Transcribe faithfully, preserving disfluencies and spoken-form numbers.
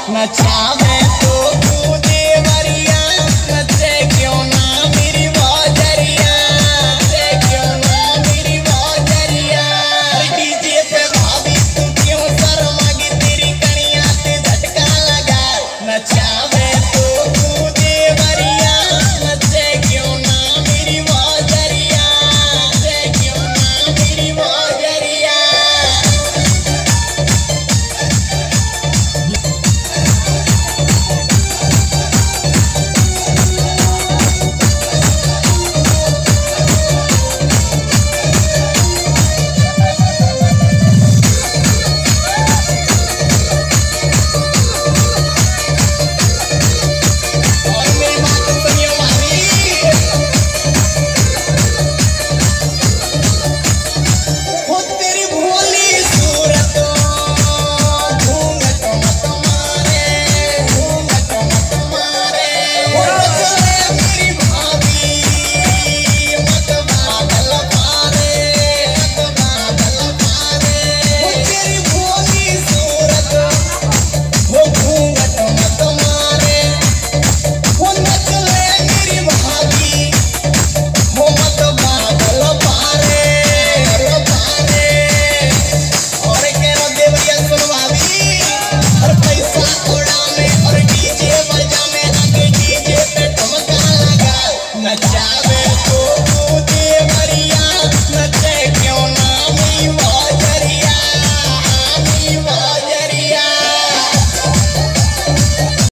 नचावे तो तू देवरिया, नचे क्यों ना मेरी बाजरिया, नचे क्यों ना मेरी बाजरिया। डीजे पे भाभी तू क्यों शर्मागी, तेरी कनिया से झटका लगा। नचावे तो तू देवरिया, नचे क्यों ना मेरी बाजरिया, नचे क्यों ना मेरी बाजरिया। नचा